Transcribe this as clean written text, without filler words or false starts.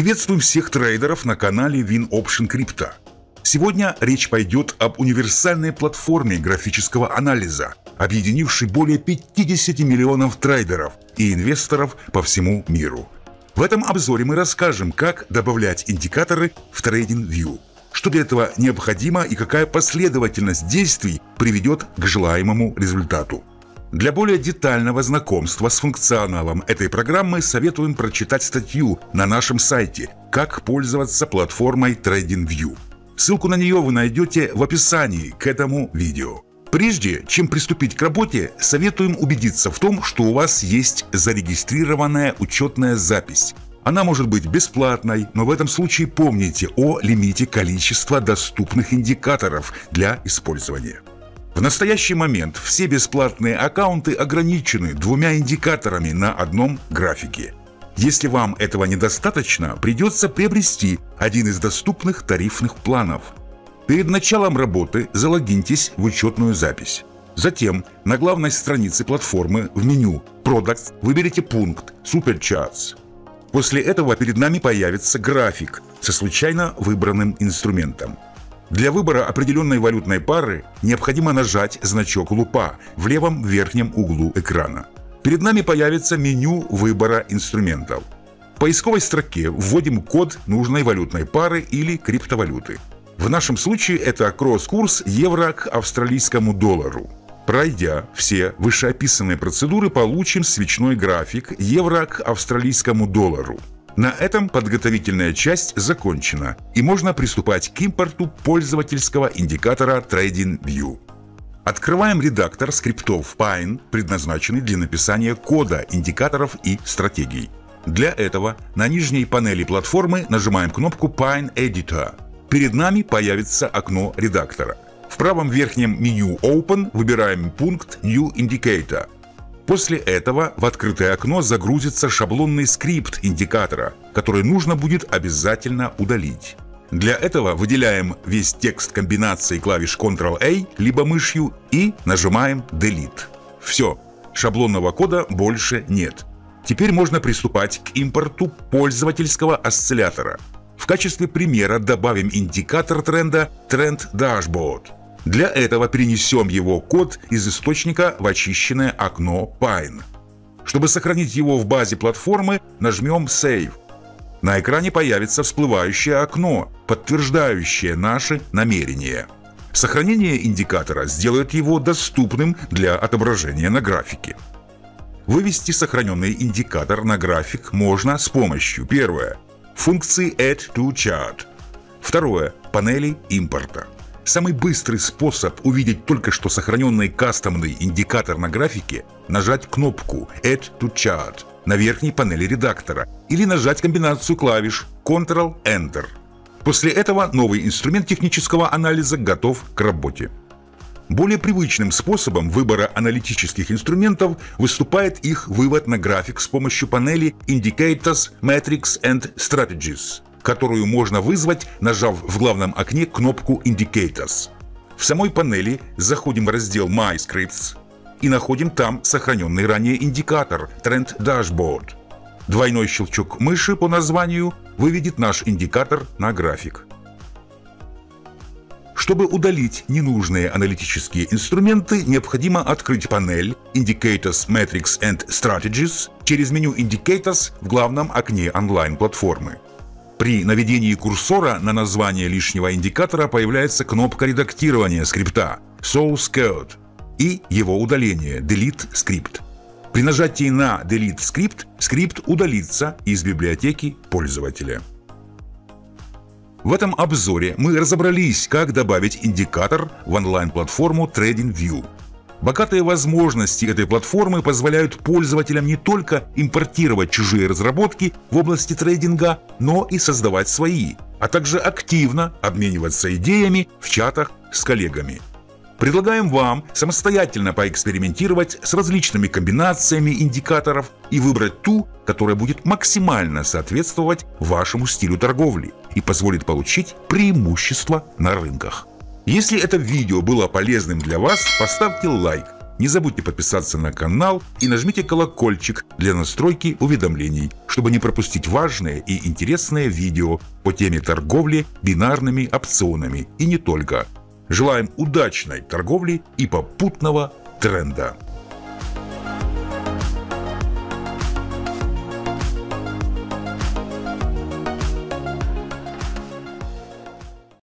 Приветствуем всех трейдеров на канале WinOption Crypto. Сегодня речь пойдет об универсальной платформе графического анализа, объединившей более 50 миллионов трейдеров и инвесторов по всему миру. В этом обзоре мы расскажем, как добавлять индикаторы в TradingView, что для этого необходимо и какая последовательность действий приведет к желаемому результату. Для более детального знакомства с функционалом этой программы советуем прочитать статью на нашем сайте «Как пользоваться платформой TradingView». Ссылку на нее вы найдете в описании к этому видео. Прежде чем приступить к работе, советуем убедиться в том, что у вас есть зарегистрированная учетная запись. Она может быть бесплатной, но в этом случае помните о лимите количества доступных индикаторов для использования. В настоящий момент все бесплатные аккаунты ограничены 2 индикаторами на одном графике. Если вам этого недостаточно, придется приобрести один из доступных тарифных планов. Перед началом работы залогиньтесь в учетную запись. Затем на главной странице платформы в меню Products выберите пункт Super Charts. После этого перед нами появится график со случайно выбранным инструментом. Для выбора определенной валютной пары необходимо нажать значок лупа в левом верхнем углу экрана. Перед нами появится меню выбора инструментов. В поисковой строке вводим код нужной валютной пары или криптовалюты. В нашем случае это кросс-курс евро к австралийскому доллару. Пройдя все вышеописанные процедуры, получим свечной график евро к австралийскому доллару. На этом подготовительная часть закончена, и можно приступать к импорту пользовательского индикатора TradingView. Открываем редактор скриптов Pine, предназначенный для написания кода индикаторов и стратегий. Для этого на нижней панели платформы нажимаем кнопку Pine Editor. Перед нами появится окно редактора. В правом верхнем меню Open выбираем пункт New Indicator. После этого в открытое окно загрузится шаблонный скрипт индикатора, который нужно будет обязательно удалить. Для этого выделяем весь текст комбинацией клавиш Ctrl-A либо мышью и нажимаем Delete. Все, шаблонного кода больше нет. Теперь можно приступать к импорту пользовательского осциллятора. В качестве примера добавим индикатор тренда Trend Dashboard. Для этого перенесем его код из источника в очищенное окно Pine. Чтобы сохранить его в базе платформы, нажмем Save. На экране появится всплывающее окно, подтверждающее наши намерения. Сохранение индикатора сделает его доступным для отображения на графике. Вывести сохраненный индикатор на график можно с помощью: первое – функции Add to Chart, второе – панели импорта. Самый быстрый способ увидеть только что сохраненный кастомный индикатор на графике – нажать кнопку Add to Chart на верхней панели редактора или нажать комбинацию клавиш Ctrl-Enter. После этого новый инструмент технического анализа готов к работе. Более привычным способом выбора аналитических инструментов выступает их вывод на график с помощью панели Indicators, Metrics and Strategies, которую можно вызвать, нажав в главном окне кнопку Indicators. В самой панели заходим в раздел My Scripts и находим там сохраненный ранее индикатор Trend Dashboard. Двойной щелчок мыши по названию выведет наш индикатор на график. Чтобы удалить ненужные аналитические инструменты, необходимо открыть панель Indicators, Metrics and Strategies через меню Indicators в главном окне онлайн-платформы. При наведении курсора на название лишнего индикатора появляется кнопка редактирования скрипта Source Code и его удаление Delete Script. При нажатии на Delete Script скрипт удалится из библиотеки пользователя. В этом обзоре мы разобрались, как добавить индикатор в онлайн-платформу TradingView. Богатые возможности этой платформы позволяют пользователям не только импортировать чужие разработки в области трейдинга, но и создавать свои, а также активно обмениваться идеями в чатах с коллегами. Предлагаем вам самостоятельно поэкспериментировать с различными комбинациями индикаторов и выбрать ту, которая будет максимально соответствовать вашему стилю торговли и позволит получить преимущество на рынках. Если это видео было полезным для вас, поставьте лайк, Не забудьте подписаться на канал и нажмите колокольчик для настройки уведомлений, чтобы не пропустить важные и интересные видео по теме торговли бинарными опционами и не только. Желаем удачной торговли и попутного тренда!